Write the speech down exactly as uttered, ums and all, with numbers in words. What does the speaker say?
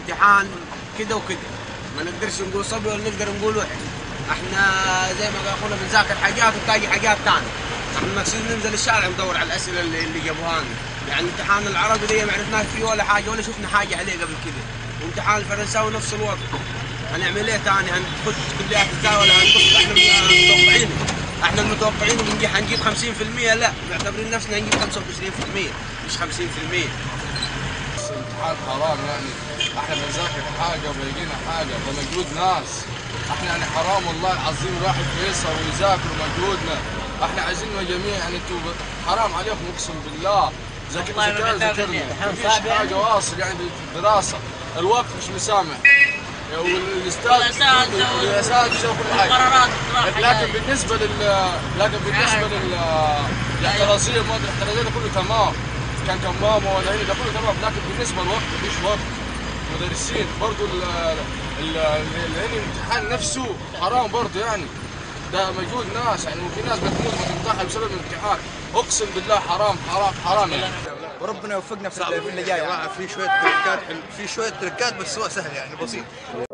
الامتحان كده وكده، ما نقدرش نقول صبي ولا نقدر نقول وحش. احنا زي ما اخونا بنذاكر حاجات وبتلاقي حاجات ثانيه. احنا مقصود ننزل الشارع ندور على الاسئله اللي, اللي جابوها لنا. يعني امتحان العربي ده ما عرفناش فيه ولا حاجه ولا شفنا حاجه عليه قبل كده. وامتحان الفرنساوي نفس الوضع. هنعمل ايه ثاني؟ هنخش كليات ازاي ولا هنخش؟ احنا متوقعين احنا المتوقعين بنجي حنجيب خمسين في المية، لا معتبرين نفسنا نجيب خمسة وعشرين في المية مش خمسين في المية. الامتحان حرام يعني، احنا بنذاكر حاجه وبيجينا حاجه، ده مجهود ناس. احنا يعني حرام والله العظيم الواحد يسهر ويذاكر ومجهودنا. احنا عايزين جميع يعني انتوا حرام عليكم اقسم بالله. ذاكرنا مفيش حاجه واصل يعني في الدراسه، الوقت مش مسامح والاستاذ والاساتذه وكل حاجه. لكن بالنسبه لل لكن بالنسبه لل الاحترازيه المواد الاحترازيه ده كله تمام، كان كمامه ولا هنا ده كله تمام، لكن بالنسبه للوقت مفيش وقت. مدرسين برضه الامتحان نفسه حرام برضه يعني، ده مجهود ناس يعني، وفي ناس بتموت وتنتحر بسبب الامتحان. اقسم بالله حرام حرام حرام يعني. وربنا يوفقنا في اللي جاي. في شويه تركات في شويه تركات بس هو سهل يعني بسيط.